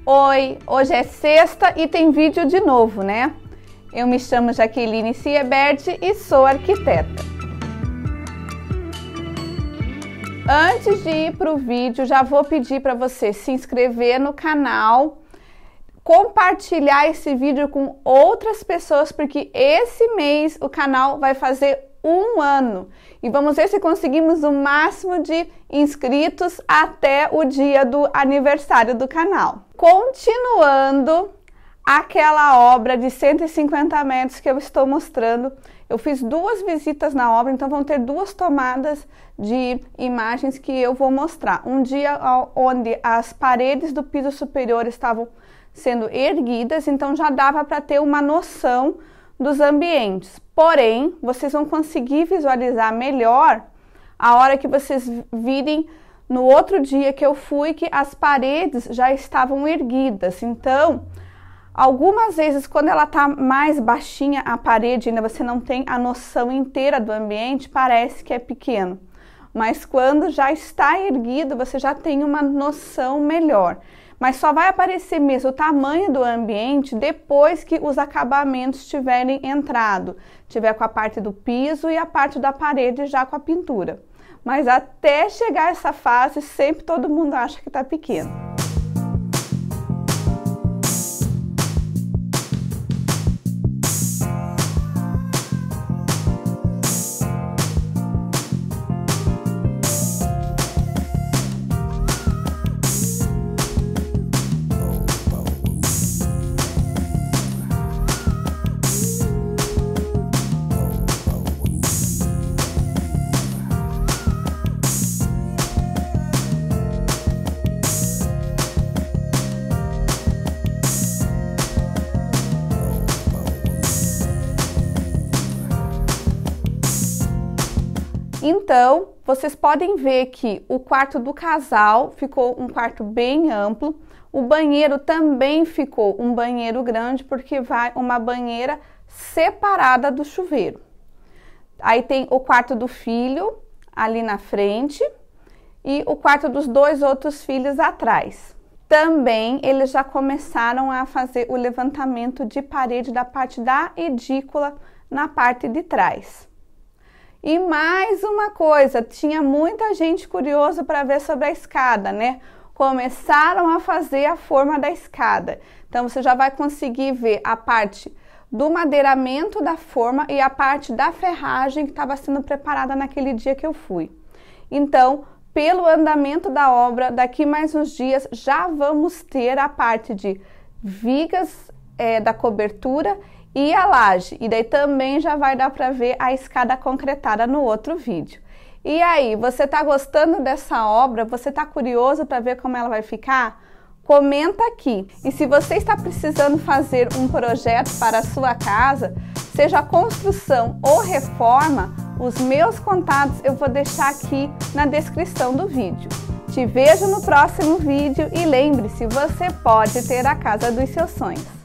Oi, hoje é sexta e tem vídeo de novo, né? Eu me chamo Jaqueline Siebert e sou arquiteta. Antes de ir para o vídeo, já vou pedir para você se inscrever no canal, compartilhar esse vídeo com outras pessoas, porque esse mês o canal vai fazer 1 ano e vamos ver se conseguimos o máximo de inscritos até o dia do aniversário do canal. Continuando aquela obra de 150 metros que eu estou mostrando, eu fiz 2 visitas na obra, então vão ter 2 tomadas de imagens que eu vou mostrar. Um dia onde as paredes do piso superior estavam sendo erguidas, então já dava para ter uma noção dos ambientes. Porém, vocês vão conseguir visualizar melhor a hora que vocês virem no outro dia que eu fui, que as paredes já estavam erguidas. Então, algumas vezes, quando ela está mais baixinha a parede, ainda você não tem a noção inteira do ambiente, parece que é pequeno. Mas quando já está erguido, você já tem uma noção melhor. Mas só vai aparecer mesmo o tamanho do ambiente depois que os acabamentos tiverem entrado. Tiver com a parte do piso e a parte da parede já com a pintura. Mas até chegar essa fase, sempre todo mundo acha que está pequeno. Então, vocês podem ver que o quarto do casal ficou um quarto bem amplo. O banheiro também ficou um banheiro grande, porque vai uma banheira separada do chuveiro. Aí tem o quarto do filho ali na frente e o quarto dos 2 outros filhos atrás. Também eles já começaram a fazer o levantamento de parede da parte da edícula na parte de trás. E mais uma coisa, tinha muita gente curiosa para ver sobre a escada, né? Começaram a fazer a forma da escada. Então, você já vai conseguir ver a parte do madeiramento da forma e a parte da ferragem que estava sendo preparada naquele dia que eu fui. Então, pelo andamento da obra, daqui mais uns dias já vamos ter a parte de vigas da cobertura e a laje, e daí também já vai dar para ver a escada concretada no outro vídeo. E aí, você tá gostando dessa obra? Você tá curioso para ver como ela vai ficar? Comenta aqui. E se você está precisando fazer um projeto para a sua casa, seja construção ou reforma, os meus contatos eu vou deixar aqui na descrição do vídeo. Te vejo no próximo vídeo e lembre-se, você pode ter a casa dos seus sonhos.